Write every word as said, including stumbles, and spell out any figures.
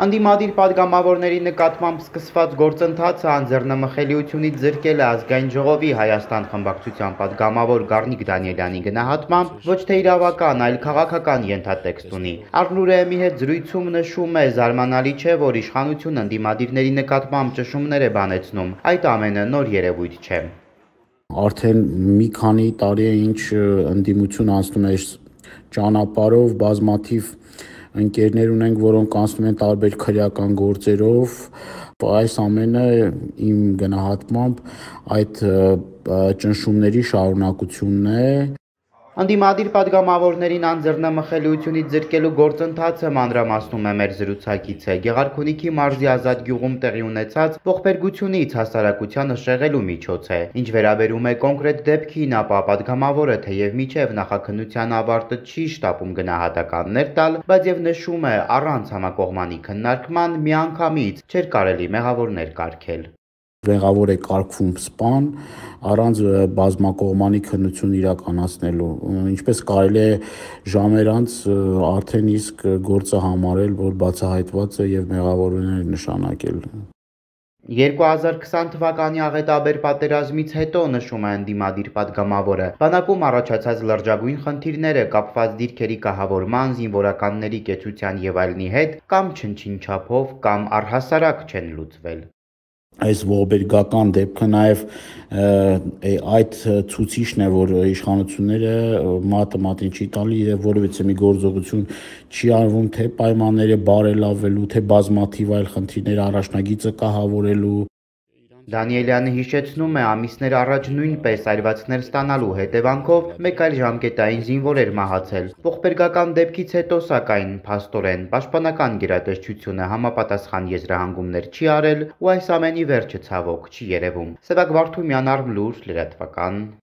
Անդիմադիր պատգամավորների նկատմամբ սկսված գործընթացը անձեռնմխելիությունից զրկել է ազգային ժողովի Հայաստան խմբակցության պատգամավոր Գառնիկ Դանիելյանի գնահատմամբ ոչ թե իրավական, այլ քաղաքական ենթատեքստ ունի։ ArmLur.am-ի հետ զրույցում նշում է, զարմանալի չէ, որ իշխանությունը անդիմադիրների նկատմամբ ճշումներ է բանեցնում, այդ ամենը նոր երևույթ չէ։ Արդեն մի քանի տարի է ինչ ընդդիմություն անցնում է ճանապարհով, բազմաթիվ ընկերներ ունենք, որոնք անցնում են տարբեր քրեական գործերով, այս ամենը իմ գնահատմամբ այդ ճնշումների շարունակությունն է։ Անդիմադիր պատգամավորներին անձեռնմխելիությունից զրկելու գործընթացը մանրամասնում է մեր զրուցակիցը Գեղարքունիքի մարզի Ազատ գյուղում տեղի ունեցած ողբերգությունից հասարակությանը շեղելու միջոց է։ Ինչ վերաբերում է կոնկրետ դեպքին, ապա պատգամավորը թեև մինչև նախաքննության ավարտը չի շտապում գնահատականներ տալ, բայց եւ նշում է, առանց համակողմանի քննարկման միանգամից չէր կարելի մեղավորներ կարգել։ Մեղավոր է կարգվում սպան առանց բազմակողմանի քննություն իրականացնելու, ինչպես կարելի է ժամեր անց արդեն իսկ գործը համարել, որ բացահայտված է եւ մեղավորներ նշանակել։ երկու հազար քսան թվականի աղետաբեր պատերազմից հետո, նշում է անդիմադիր պատգամավորը, բանակում առաջացած լրջագույն խնդիրները կապված դիրքերի կահավորման, զինվորականների կեցության եւ այլնի հետ կամ չնչին-չափով կամ առհասարակ չեն լուծվել։ Այս ողբերգական դեպքը նաև այդ ցուցիչն է, որ իշխանությունները մատը մատին չի տալի եւ որևէ մի գործողություն չի արվում թե պայմանները բարելավելու, թե բազմաթիվ այլ խնդիրներ առաջնագիծը կահավորելու։ Դանիելյանը հիշեցնում է, ամիսներ առաջ նույնպես այրվածքներ ստանալու հետևանքով մեկ այլ ժամկետային զինվոր էր մահացել։ Ողբերգական դեպքից հետո, սակայն, փաստորեն, պաշտպանական գերատեսչությունը համապատասխան եզրահանգումներ չի արել ու այս ամենի վերջը ցավոք չի երևում։ Սևակ Վարդումյան, ArmLur, լրատվական։